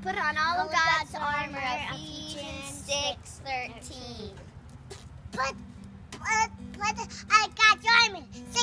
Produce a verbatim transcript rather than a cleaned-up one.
Put on all of God's armor, Ephesians six thirteen. Put, put, put on God's armor.